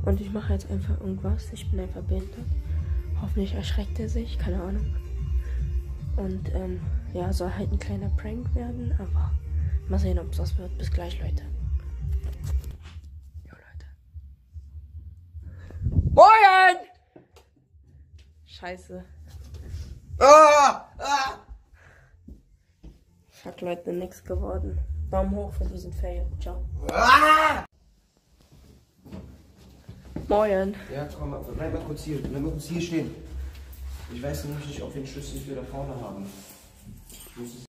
Und ich mache jetzt einfach irgendwas. Ich bin einfach behindert. Hoffentlich erschreckt er sich, keine Ahnung. Und ja, soll halt ein kleiner Prank werden, aber mal sehen, ob es was wird. Bis gleich, Leute. Jo, Leute. Moin! Scheiße. Fuck, Leute, nix geworden. Daumen hoch für diesen Fail. Ciao. Moin. Ja, komm, bleib mal kurz hier stehen. Ich weiß nämlich nicht, ob wir einen Schlüssel für da vorne haben. Ich muss es